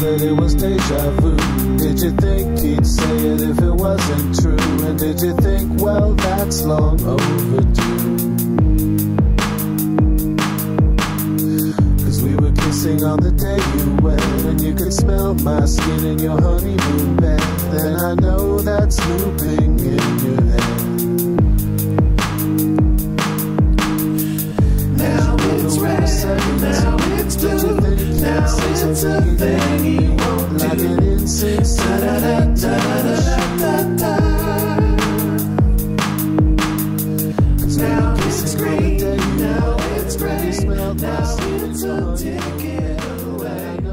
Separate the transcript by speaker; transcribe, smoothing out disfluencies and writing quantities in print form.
Speaker 1: that it was deja vu? Did you think he'd say it if it wasn't true? And did you think, well, that's long overdue? Cause we were kissing on the day you went, and you could smell my skin in your honeymoon bed. And I know that's looping in your head.
Speaker 2: Now it's red, now it's blue, now it's a thing he won't do.
Speaker 1: Like an insect,
Speaker 2: da-da-da-da-da-da-da. Now it's green, now it's gray, now it's a ticket away.